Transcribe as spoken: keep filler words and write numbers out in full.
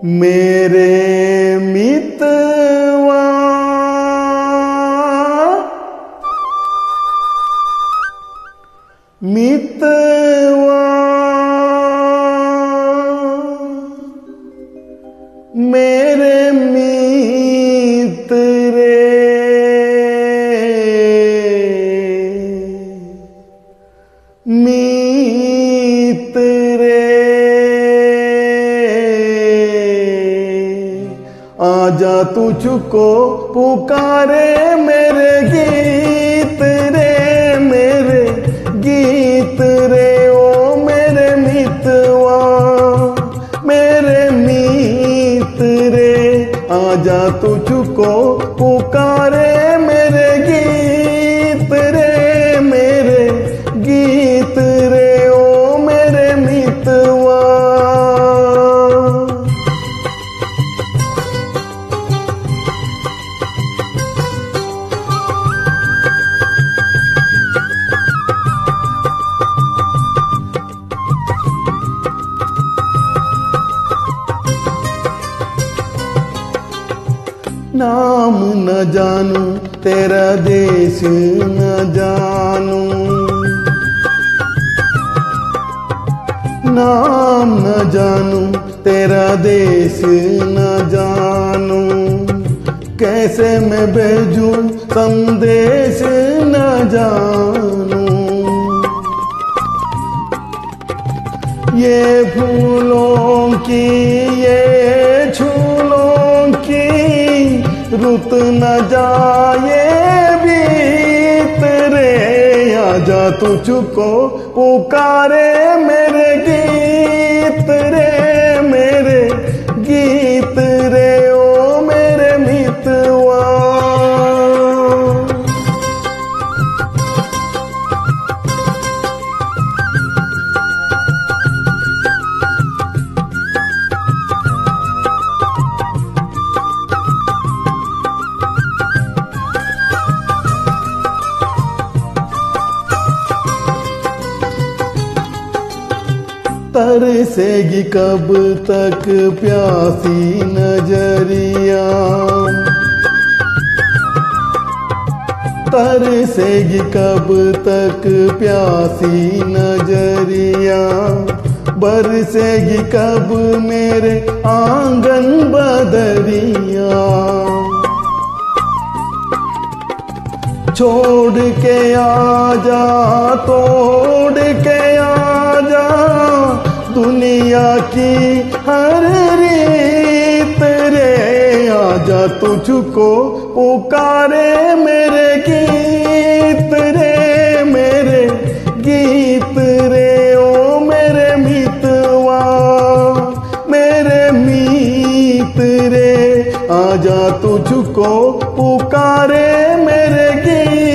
मेरे मितवा मितवा मेरे मीत रे मीत रे आजा तुझको पुकारे मेरे गीत रे मेरे गीत रे ओ मेरे मितवा मेरे मीत रे आजा तुझको पुकारे मेरे गीत रे मेरे गीत रे ओ मेरे मितवा। नाम न जानू तेरा देश न जानू नाम न जानू तेरा देश न जानू कैसे मैं भेजूं संदेश न जानू ये फूलों की ये झूलों की रुत न जाए बीत रे आजा तुझको पुकारे मेरे गीत रे मेरे गीत रे ओ मेरे मितवा। तरसेगी कब तक प्यासी नजरिया तरसेगी कब तक प्यासी नजरिया बरसेगी कब मेरे आंगन बदरिया छोड़ के आजा तोड़ के आजा दुनिया की हर रीत रे आजा तुझको पुकारे मेरे गीत रे मेरे गीत रे ओ मेरे मितवा मेरे मीत रे आजा तुझको पुकारे मेरे गीत